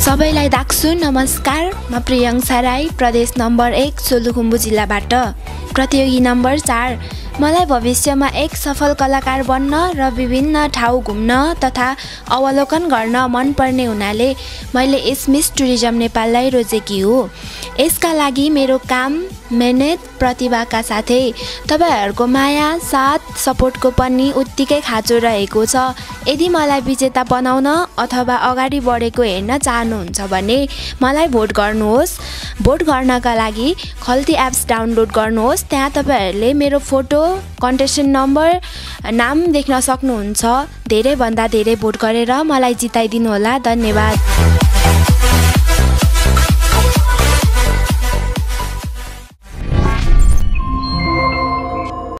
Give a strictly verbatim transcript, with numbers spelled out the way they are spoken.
सबैलाई दाक्सु नमस्कार। म प्रियङ्का राई, प्रदेश नम्बर एक सोलुखुम्बु जिल्लाबाट, प्रतियोगी नम्बर चार। मलाई भविष्यमा एक सफल कलाकार बन्न र विभिन्न ठाउँ घुम्न तथा अवलोकन गर्न मनपर्ने हुनाले मैले यस मिस टुरिज्म नेपाललाई रोजेकी हो। यसका लागि मेरो काम, मेहनत, प्रतिभाका साथै तपाईहरूको माया, साथ, सपोर्टको पनि उत्तिकै खाँचो रहेको छ। यदि मलाई विजेता बनाउन अथवा अगाडि बढेको हेर्न चाहनुहुन्छ भने मलाई भोट गर्नुहोस्। भोट गर्नका लागि खल्ती एप्स डाउनलोड गर्नुहोस्। त्यहाँ तपाईहरूले मेरो फोटो, कन्टेस्टेन्ट नम्बर, नाम देख्न सक्नुहुन्छ। धेरै भन्दा धेरै भोट गरेर मलाई जिताइदिनु होला। धन्यवाद।